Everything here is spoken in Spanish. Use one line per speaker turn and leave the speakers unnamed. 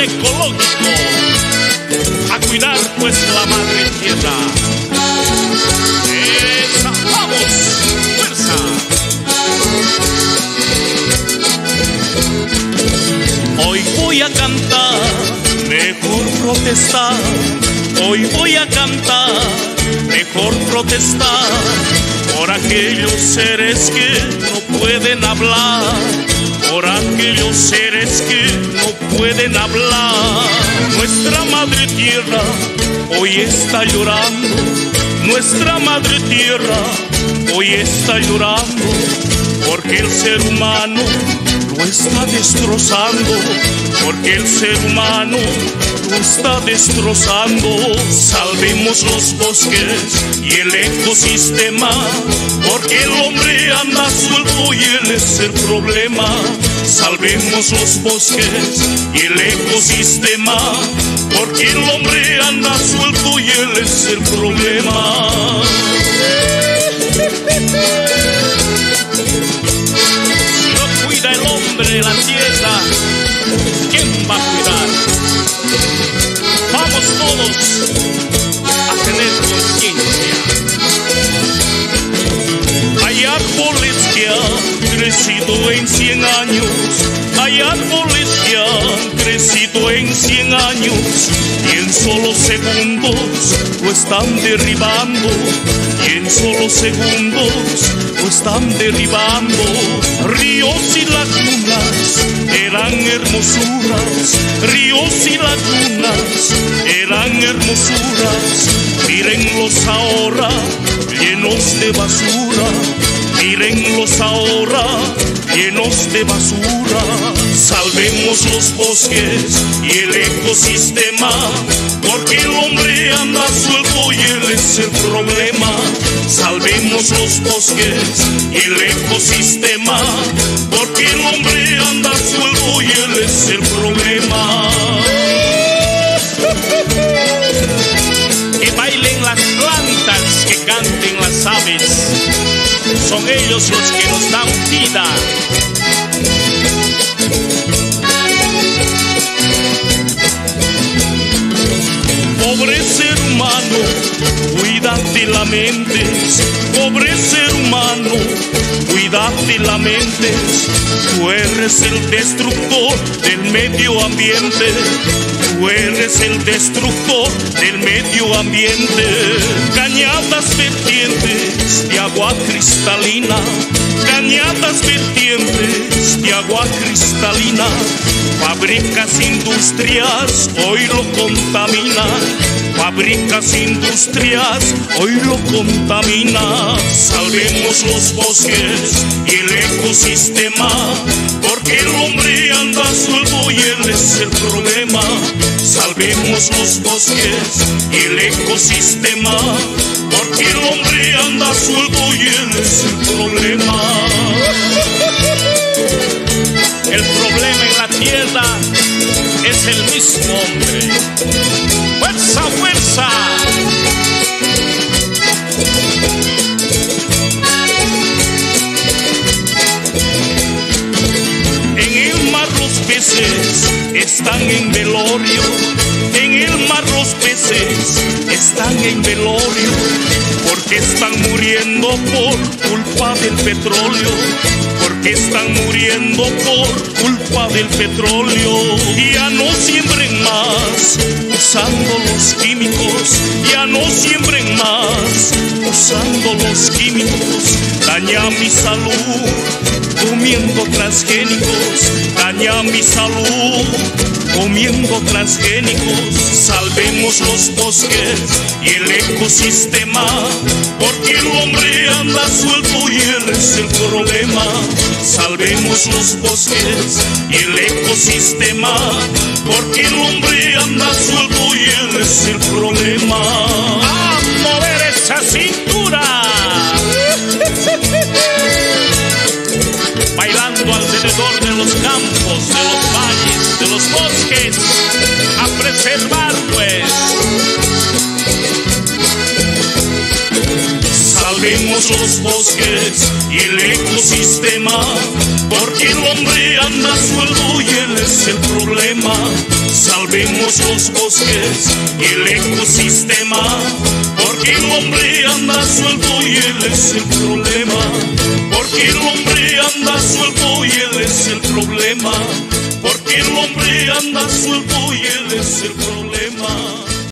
agroecológico, a cuidar pues la madre tierra. ¡Esa! ¡Vamos! ¡Fuerza! Hoy voy a cantar, mejor protestar. Hoy voy a cantar, mejor protestar por aquellos seres que no pueden hablar, por aquellos seres que no pueden hablar. Nuestra madre tierra hoy está llorando, nuestra madre tierra hoy está llorando, porque el ser humano lo está destrozando, porque el ser humano lo está destrozando. Salvemos los bosques y el ecosistema, porque el hombre anda suelto y él es el problema. Salvemos los bosques y el ecosistema, porque el hombre anda suelto y él es el problema. Si no cuida el hombre la tierra, ¿quién va a cuidar? Vamos todos a tener conciencia. Hay árboles que han crecido en 100 años, hay árboles que han crecido en 100 años, y en solo segundos lo están derribando, y en solo segundos lo están derribando. Ríos y lagunas eran hermosuras, ríos y lagunas eran hermosuras. Mírenlos ahora llenos de basura, mírenlos ahora llenos de basura. Salvemos los bosques y el ecosistema, porque el hombre anda suelto y él es el problema. Salvemos los bosques y el ecosistema, porque el hombre anda suelto y él es el problema. Que bailen las plantas, que canten las aves, son ellos los que nos dan vida. Pobre ser humano, cuídate la mente. Pobre ser humano, cuídate la mente. Tú eres el destructor del medio ambiente, tú eres el destructor del medio ambiente. Cañadas vertientes de agua cristalina, cañadas vertientes de agua cristalina. Fábricas industrias hoy lo contaminan, fábricas industrias hoy lo contaminan. Salvemos los bosques y el ecosistema, porque el hombre anda suelto y él es el problema. Salvemos los bosques y el ecosistema, porque el hombre anda suelto y él es el problema. El problema en la tierra es el mismo hombre. ¡Fuerza, fuerza! En el mar los peces están en velorio, en el mar los peces están en velorio, porque están muriendo por culpa del petróleo, porque están muriendo por culpa del petróleo. Ya no siembren más usando los químicos, ya no siembren más usando los químicos. Daña mi salud comiendo transgénicos, daña mi salud comiendo transgénicos. Salvemos los bosques y el ecosistema, porque el hombre anda suelto y él es el problema. Salvemos los bosques y el ecosistema, porque el hombre anda suelto y él es el problema. ¡A mover esa cintura! Bailando alrededor de los campos, de los valles, de los bosques, a preservar pues. Salvemos Salvemos los bosques y el ecosistema, porque el hombre anda suelto y él es el problema. Salvemos los bosques y el ecosistema, porque el hombre anda suelto y él es el problema. Porque el hombre anda suelto y él es el problema. Porque el hombre anda suelto y él es el problema.